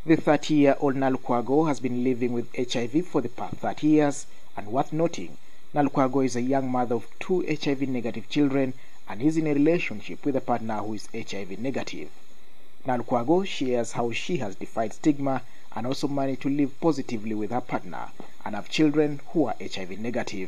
The 30-year-old Nalukwago has been living with HIV for the past 30 years, and worth noting, Nalukwago is a young mother of 2 HIV-negative children and is in a relationship with a partner who is HIV-negative. Nalukwago shares how she has defied stigma and also managed to live positively with her partner and have children who are HIV-negative.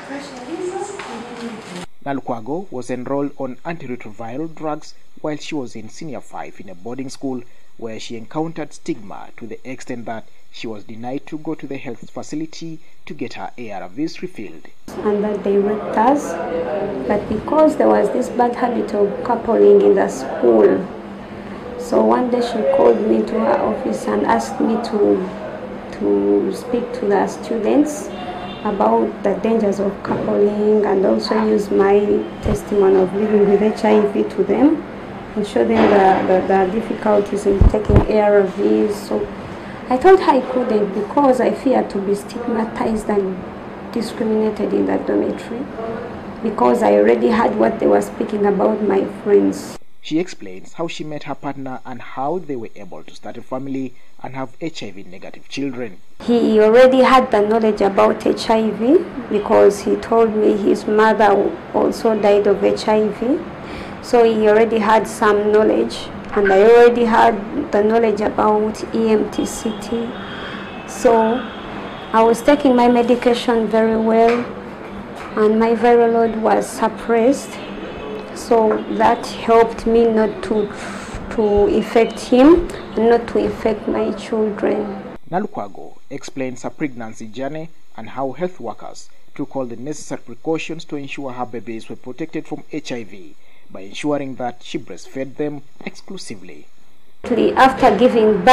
Nalukwago was enrolled on antiretroviral drugs while she was in Senior 5 in a boarding school where she encountered stigma to the extent that she was denied to go to the health facility to get her ARVs refilled. And that they raped us, but because there was this bad habit of coupling in the school, so one day she called me to her office and asked me to speak to the students about the dangers of coupling and also use my testimony of living with HIV to them and show them the difficulties in taking ARVs. So I told her I couldn't because I feared to be stigmatized and discriminated in the dormitory because I already heard what they were speaking about my friends. She explains how she met her partner and how they were able to start a family and have HIV-negative children. He already had the knowledge about HIV because he told me his mother also died of HIV. So he already had some knowledge, and I already had the knowledge about EMTCT. So I was taking my medication very well, and my viral load was suppressed. So that helped me not to infect him and not to infect my children. Nalukwago explains her pregnancy journey and how health workers took all the necessary precautions to ensure her babies were protected from HIV by ensuring that she breastfed them exclusively. Immediately after giving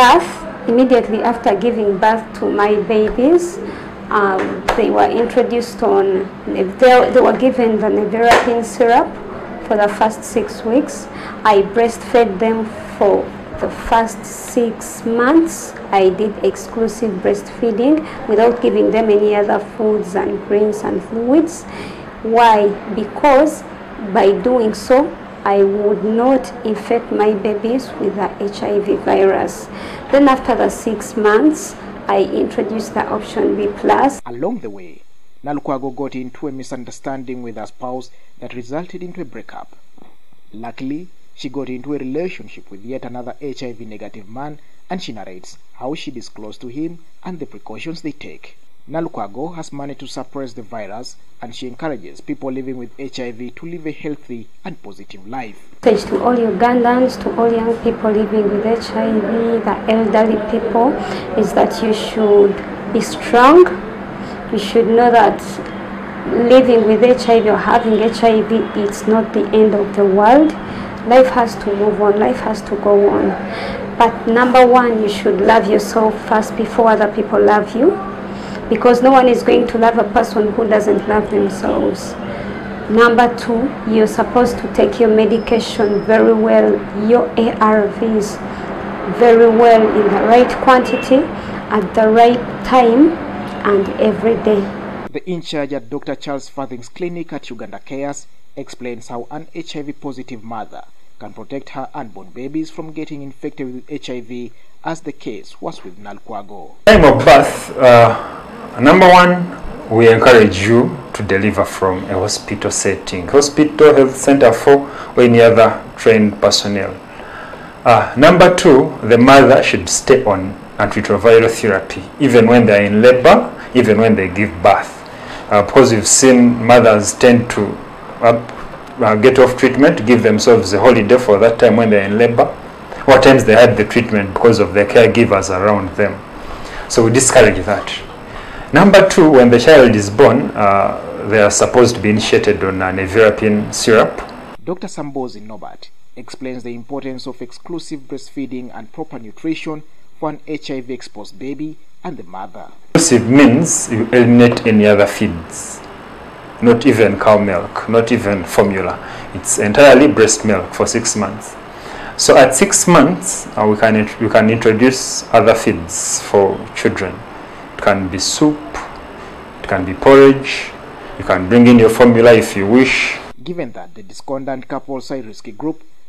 birth to my babies, they were introduced on, they were given the nevirapine syrup for the first 6 weeks. I breastfed them for the first 6 months. I did exclusive breastfeeding without giving them any other foods and drinks and fluids. Why? Because by doing so, I would not infect my babies with the HIV virus. Then after the 6 months, I introduced the option B+. Along the way, Nalukwago got into a misunderstanding with her spouse that resulted into a breakup. Luckily, she got into a relationship with yet another HIV-negative man, and she narrates how she disclosed to him and the precautions they take. Nalukwago has managed to suppress the virus, and she encourages people living with HIV to live a healthy and positive life. To all Ugandans, to all young people living with HIV, the elderly people, is that you should be strong. You should know that living with HIV or having HIV, it's not the end of the world. Life has to move on, life has to go on. But number one, you should love yourself first before other people love you, because no one is going to love a person who doesn't love themselves. Number two, you're supposed to take your medication very well, your ARVs very well in the right quantity, at the right time, and every day. The in-charge at Dr. Charles Farthing's clinic at Uganda Cares explains how an HIV-positive mother can protect her unborn babies from getting infected with HIV, as the case was with Nalukwago. Time of birth, number one, we encourage you to deliver from a hospital setting, hospital, health center or any other trained personnel. Number two, the mother should stay on antiretroviral therapy even when they are in labor, even when they give birth. Because we've seen mothers tend to get off treatment, give themselves a holiday for that time when they're in labor, or times they had the treatment because of their caregivers around them. So we discourage that. Number two, when the child is born, they are supposed to be initiated on a nevirapine syrup. Dr. Sambozi Nobat explains the importance of exclusive breastfeeding and proper nutrition for an HIV-exposed baby and the mother. Exclusive means you eliminate any other feeds, not even cow milk, not even formula. It's entirely breast milk for 6 months. So at 6 months, you can introduce other feeds for children. It can be soup, it can be porridge, you can bring in your formula if you wish. Given that the discordant couples are a risky group,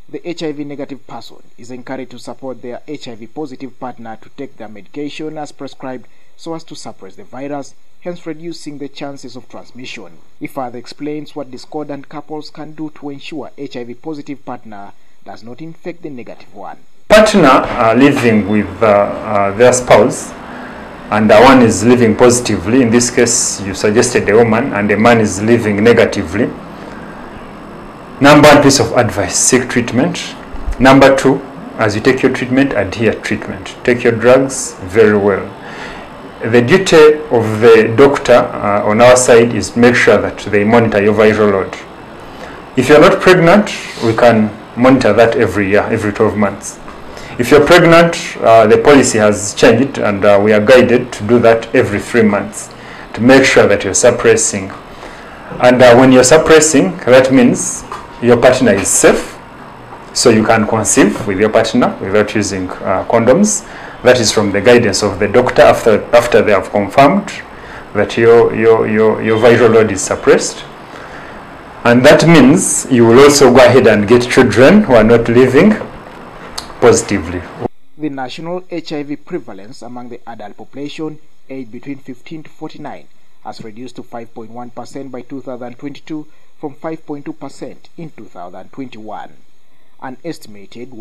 the HIV-negative person is encouraged to support their HIV-positive partner to take their medication as prescribed so as to suppress the virus, hence reducing the chances of transmission. He further explains what discordant couples can do to ensure HIV-positive partner does not infect the negative one. Partner living with their spouse, and one is living positively. In this case, you suggested a woman, and a man is living negatively. Number one piece of advice: seek treatment. Number two, as you take your treatment, adhere to treatment. Take your drugs very well. The duty of the doctor on our side is make sure that they monitor your viral load. If you're not pregnant, we can monitor that every year, every 12 months. If you're pregnant, the policy has changed, and we are guided to do that every 3 months to make sure that you're suppressing. And when you're suppressing, that means your partner is safe, so you can conceive with your partner without using condoms. That is from the guidance of the doctor after they have confirmed that your viral load is suppressed. And that means you will also go ahead and get children who are not living positively. The national HIV prevalence among the adult population aged between 15 to 49 has reduced to 5.1% by 2022 from 5.2% in 2021. An estimated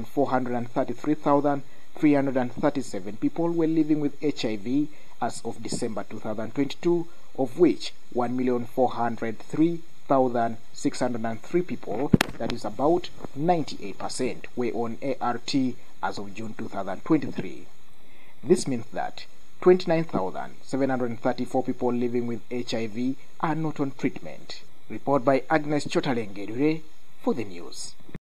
1,433,337 people were living with HIV as of December 2022, of which 1,403,603 people, that is about 98%, were on ART as of June 2023. This means that 29,734 people living with HIV are not on treatment. Report by Agnes Chotalengedure for the news.